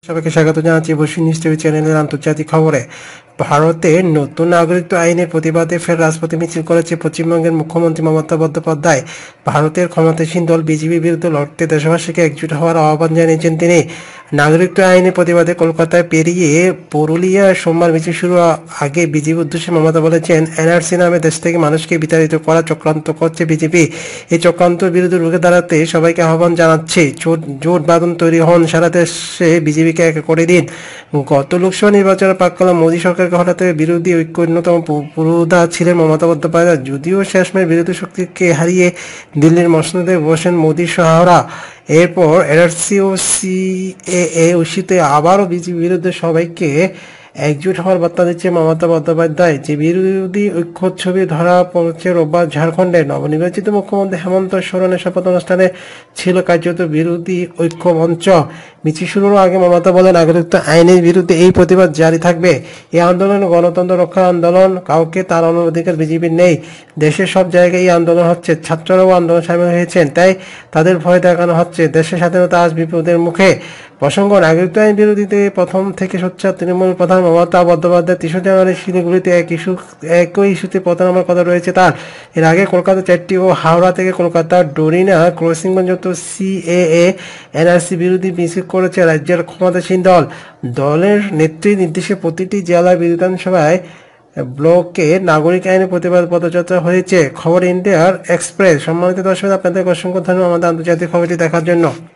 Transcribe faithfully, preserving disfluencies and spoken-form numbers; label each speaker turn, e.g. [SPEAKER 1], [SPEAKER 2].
[SPEAKER 1] সবাইকে স্বাগত জানাচ্ছি বসুন নিউজ টিভি চ্যানেলের আন্তর্জাতিক খবরে। ভারতে নতুন নাগরিকত্ব আইনের প্রতিবাদে ফের রাজপথে মিছিল করেছে পশ্চিমবঙ্গের মুখ্যমন্ত্রী মমতা বন্দ্যোপাধ্যায়। ভারতের ক্ষমতাসীন দল বিজেপির বিরুদ্ধে লড়তে দেশবাসীকে একজোট হওয়ার আহ্বান জানিয়েছেন তিনি। নাগরিকত্ব আইনের প্রতিবাদে কলকাতায় পেরিয়ে পুরুলিয়া সোমবার মিছিল শুরু আগে বিজেপি উদ্দেশ্যে মমতা বলেছেন, এনআরসি নামে দেশ থেকে মানুষকে বিতাড়িত করা চক্রান্ত করছে বিজেপি। এই চক্রান্তের বিরুদ্ধে রুখে দাঁড়াতে সবাইকে আহ্বান জানাচ্ছে। জোট বাঁধন তৈরি হন, সারা দেশে বিজেপিকে এক করে দিন। গত লোকসভা নির্বাচনের প্রাক্কালে মোদী সরকারকে হঠাৎ বিরোধী ঐক্য অন্যতম পুরোধা ছিলেন মমতা বন্দ্যোপাধ্যায়। যদিও শেষমেশ বিরোধী শক্তিকে হারিয়ে দিল্লির মসনদে বসেন মোদীর সহায়রা। এরপর এনআরসি ও সিএএ ইস্যুতে আবারও বিজেপির বিরুদ্ধে সবাইকে একজোট হওয়ার বার্তা দিচ্ছে মমতা বন্দ্যোপাধ্যায়। যে বিরোধী ঐক্য ছবি ধরা পড়ছে রোববার ঝাড়খণ্ডে নবনির্বাচিত মুখ্যমন্ত্রী হেমন্ত সোরেনের শপথ অনুষ্ঠানে ছিল কার্যত বিরোধী ঐক্য মঞ্চ। মিছিল শুরুর আগে মমতা বলেন, নাগরিকত্ব আইনের বিরুদ্ধে এই প্রতিবাদ জারি থাকবে। এই আন্দোলন গণতন্ত্র রক্ষার আন্দোলন, কাউকে তার অধিকার বিজেপির নেই। দেশের সব জায়গায় এই আন্দোলন হচ্ছে, ছাত্ররাও আন্দোলন সামিল হয়েছেন, তাই তাদের ভয় দেখানো হচ্ছে। দেশের স্বাধীনতা আজ বিপদের মুখে। প্রসঙ্গ, নাগরিকত্ব আইন বিরোধীতে প্রথম থেকে সোচ্চার তৃণমূল প্রধান মমতা বন্দ্যোপাধ্যায় তেইশে জানুয়ারি শিলিগুড়িতে এক ইস্যু একই ইস্যুতে পথ নামার কথা রয়েছে তার। এর আগে কলকাতা চারটি ও হাওড়া থেকে কলকাতার ডোরিনা ক্রসিং পর্যন্ত সিএএ এনআরসি বিরোধী মিছিল করেছে রাজ্যের ক্ষমতাসীন দল। দলের নেত্রী নির্দেশে প্রতিটি জেলা বিধানসভায় ব্লকে নাগরিক আইনের প্রতিবাদ পদযাত্রা হয়েছে। খবর ইন্ডিয়ার এক্সপ্রেস। সম্মানিত দর্শক, আপনাদের অসংখ্য ধন্যবাদ আমাদের আন্তর্জাতিক খবরটি দেখার জন্য।